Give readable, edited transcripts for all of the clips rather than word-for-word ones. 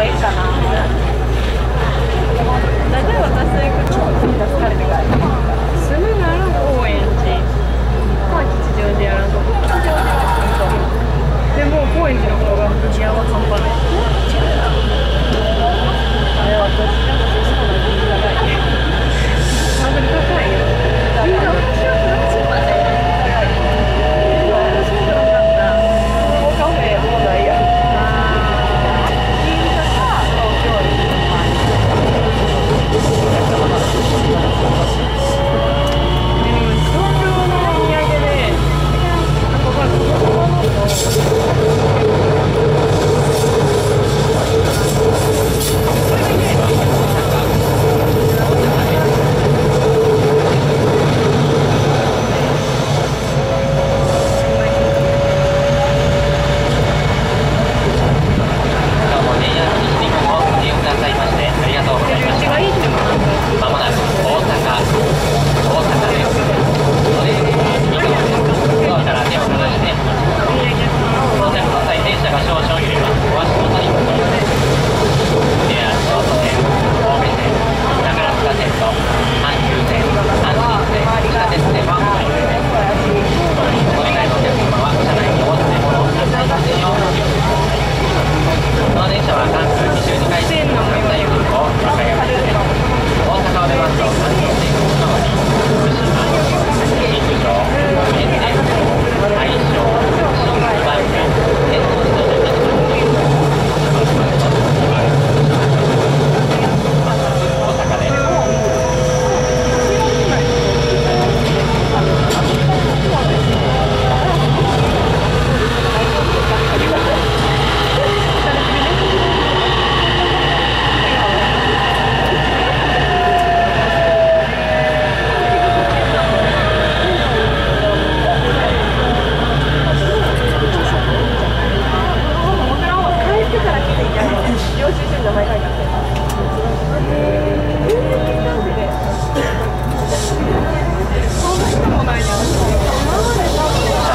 いいかな。大体私と行くとみんな疲れて帰る。住むなら高円寺、まあ吉祥寺やらんとこ。吉祥寺でも高円寺の方が治安は半端ない。あれ私が欲しそうな銀座がいい。ハードル高いよ。銀座面白くなっちまね。面白くなかった。もうカフェもうないや。銀座か東京駅の前に。東京のお土産で、なんかこれ子供の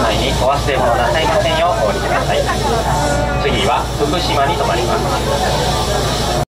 次は福島に停まります。